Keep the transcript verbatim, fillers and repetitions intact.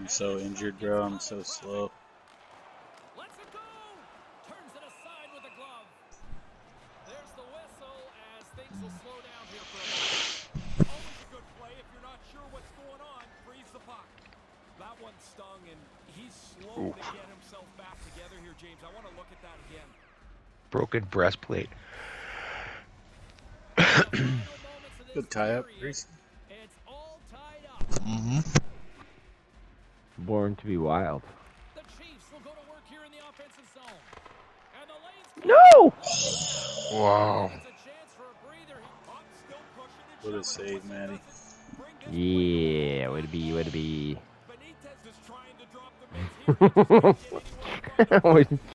I'm so injured, bro. I'm so slow. Let's it go. Turns it aside with a glove. There's the whistle as things will slow down here for a moment. Always a good play if you're not sure what's going on. Freeze the puck. That one stung, and he's slow Ooh. to get himself back together here, James. I want to look at that again. Broken breastplate. Good tie up, Reese. It's all tied up. Mm-hmm. Born to be wild. The Chiefs will go to work here in the offensive zone. And the lane's No! Wow. It's a chance for a breather. Puck's still pushing and What a shoving. save, Matty. Bring this Yeah, would it be, would it be? Benitez is trying to drop the mids here. He just can't get anywhere in front of him. Was